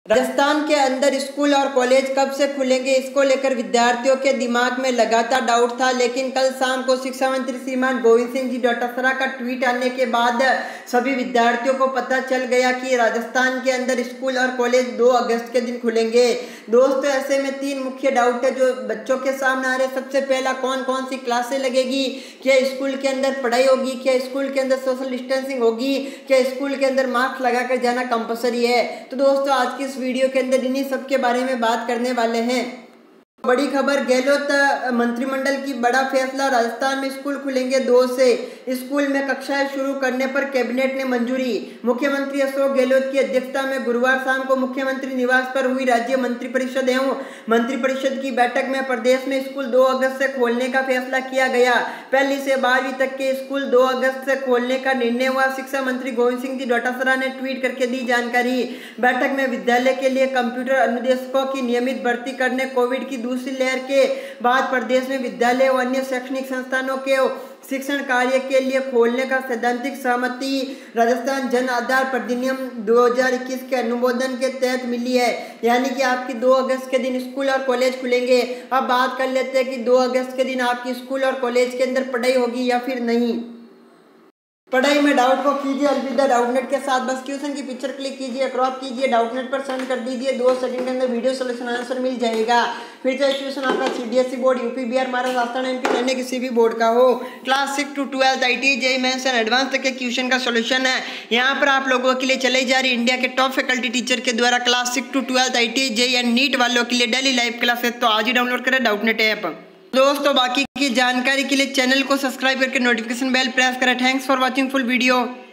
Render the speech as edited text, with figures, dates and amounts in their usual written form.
राजस्थान के अंदर स्कूल और कॉलेज कब से खुलेंगे, इसको लेकर विद्यार्थियों के दिमाग में लगातार डाउट था। लेकिन कल शाम को शिक्षा मंत्री श्रीमान गोविंद सिंह जी डोटासरा का ट्वीट आने के बाद सभी विद्यार्थियों को पता चल गया कि राजस्थान के अंदर स्कूल और कॉलेज 2 अगस्त के दिन खुलेंगे। दोस्तों, ऐसे में 3 मुख्य डाउट है जो बच्चों के सामने आ रहे। सबसे पहला, कौन कौन सी क्लासें लगेगी, क्या स्कूल के अंदर पढ़ाई होगी, क्या स्कूल के अंदर सोशल डिस्टेंसिंग होगी, क्या स्कूल के अंदर मास्क लगाकर जाना कंपलसरी है। तो दोस्तों, आज की वीडियो के अंदर इन्हीं सब के बारे में बात करने वाले हैं। बड़ी खबर, गहलोत मंत्रिमंडल की बड़ा फैसला, राजस्थान में स्कूल खुलेंगे 2 से। स्कूल में कक्षाएं शुरू करने पर कैबिनेट ने मंजूरी। मुख्यमंत्री अशोक गहलोत की अध्यक्षता में गुरुवार शाम को मुख्यमंत्री निवास पर हुई राज्य मंत्रिपरिषद एवं मंत्रिपरिषद की बैठक में प्रदेश में स्कूल 2 अगस्त से खोलने का फैसला किया गया। 1ली से 12वीं तक के स्कूल 2 अगस्त से खोलने का निर्णय हुआ। शिक्षा मंत्री गोविंद सिंह जी डोटासरा ने ट्वीट करके दी जानकारी। बैठक में विद्यालय के लिए कंप्यूटर अनुदेशकों की नियमित भर्ती करने, कोविड की दूसरी लहर के बाद प्रदेश में विद्यालय और अन्य शैक्षणिक संस्थानों के शिक्षण कार्य के लिए खोलने का सैद्धांतिक सहमति राजस्थान जन आधार अधिनियम 2021 के अनुमोदन के तहत मिली है। यानी कि आपकी 2 अगस्त के दिन स्कूल और कॉलेज खुलेंगे। अब बात कर लेते हैं कि 2 अगस्त के दिन आपकी स्कूल और कॉलेज के अंदर पढ़ाई होगी या फिर नहीं। पढ़ाई में डाउट को कीजिए अलविदा डाउटनेट के साथ। बस क्वेश्चन की पिक्चर क्लिक कीजिए, क्रॉप कीजिए, डाउटनेट पर सेंड कर दीजिए। 2 सेकंड के अंदर वीडियो सोल्यूशन आंसर मिल जाएगा। फिर चाहे क्वेश्चन आपका CBSE board, UP, Bihar, Maharashtra, Rajasthan, MP, अन्य किसी भी बोर्ड का हो, class 6 to 12 IIT, JEE mains and advance तक के क्वेश्चन का सोल्यूशन है। यहाँ पर आप लोगों के लिए चलाई जा रही इंडिया के टॉप फैकल्टी टीचर के द्वारा class 6 to 12 IIT, JEE and NEET वालों के लिए डेली लाइव क्लासेस। तो आज ही डाउनलोड करें डाउटनेट ऐप। दोस्तों, बाकी की जानकारी के लिए चैनल को सब्सक्राइब करके नोटिफिकेशन बेल प्रेस करें। Thanks for watching full video.